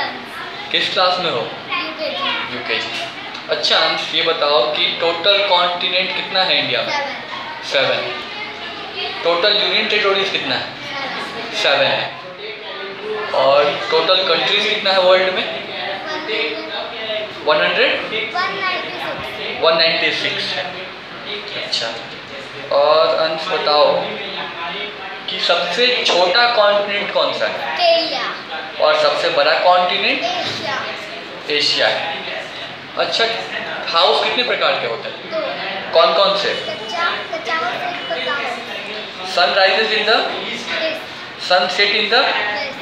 किस क्लास में हो? यूकेजी। अच्छा अंश, ये बताओ कि टोटल कॉन्टिनेंट कितना है इंडिया में? 7। टोटल यूनियन टेरिटोरीज कितना है? 7 है। और टोटल कंट्रीज कितना है वर्ल्ड में? 196 है। अच्छा, और अंश बताओ कि सबसे छोटा कॉन्टिनेंट कौन सा है? और सबसे बड़ा कॉन्टिनेंट? एशिया है। अच्छा, हाउस कितने प्रकार के होते हैं? कौन कौन से? Sun rises in the, sun set in the